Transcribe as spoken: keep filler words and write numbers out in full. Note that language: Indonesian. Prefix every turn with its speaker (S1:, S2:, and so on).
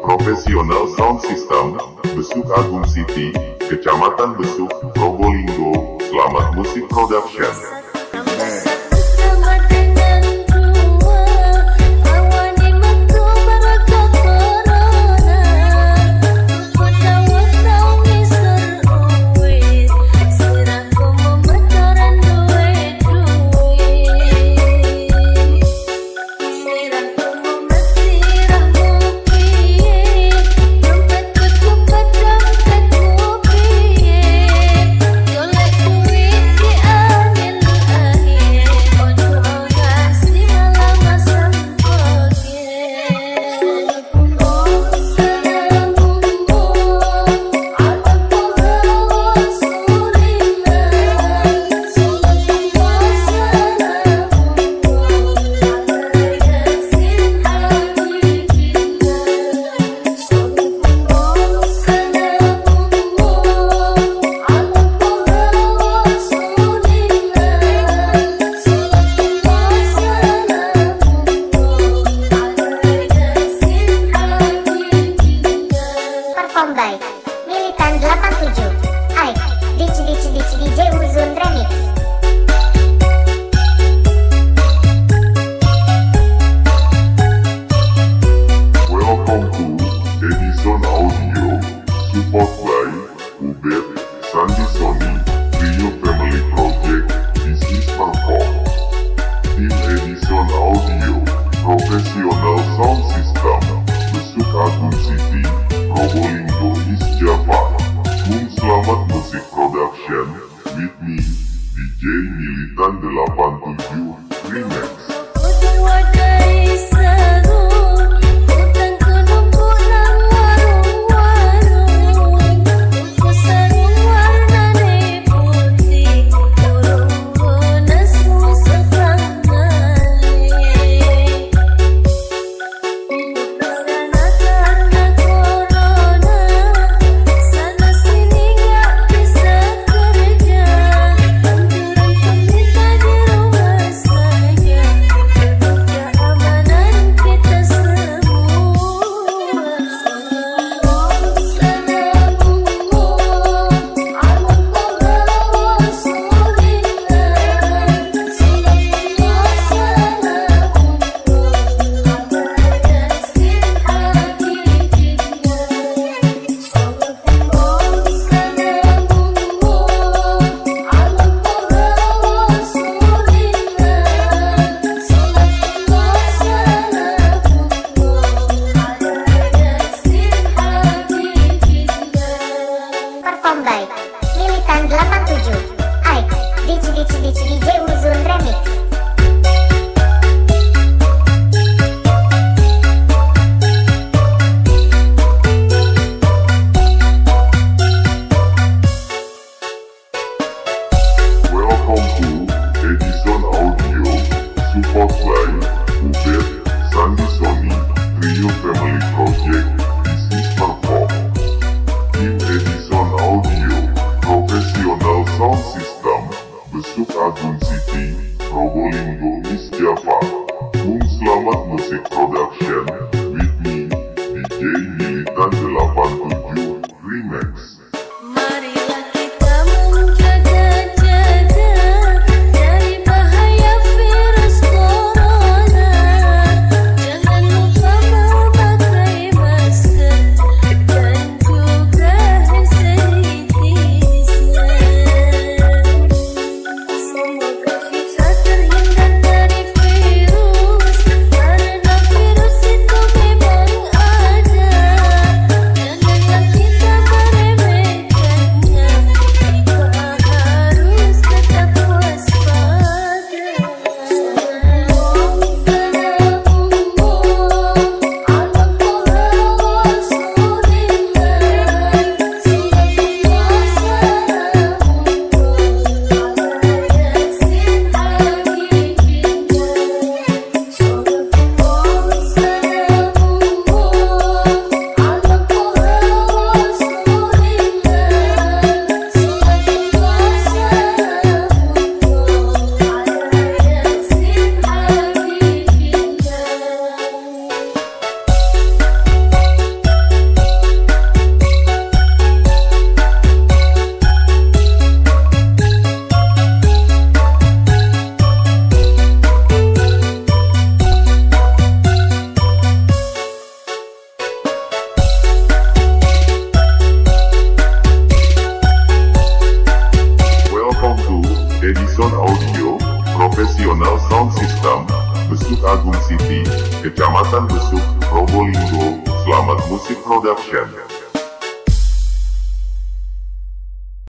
S1: Profesional Sound System, Besuk Agung City, Kecamatan Besuk, Probolinggo. Selamat Musik Production.
S2: By Militan delapan tujuh, Aik, Dich Dich Dich D J Uzun Remix.
S1: Welcome to Edison Audio, support by Ubed, Sandi Sony, Rio Family Project, This is Perform. Tim Edison Audio, Professional Sound System, Besuk Agung City, Probolinggo, East Java. Boom Selamat Musik Production, with me, D J Militan delapan tujuh Remix.
S2: By Militan delapan tujuh, Aik, Dich Dich Dich D J Uzun Remix.
S1: Welcome to Edison Audio, support by Ubed, Sandi Sony, Rio Family Project, This is Perform. Tim Edison Audio, Professional Sound System, Besuk Agung City, Probolinggo, East Java. Boom Selamat Musik Production, with me, D J Militan delapan tujuh Remix.
S3: Janganlah kita meremehkan
S1: Edison Audio, Professional Sound System, Besuk Agung City, Kecamatan Besuk, Probolinggo. Selamat Musik Production.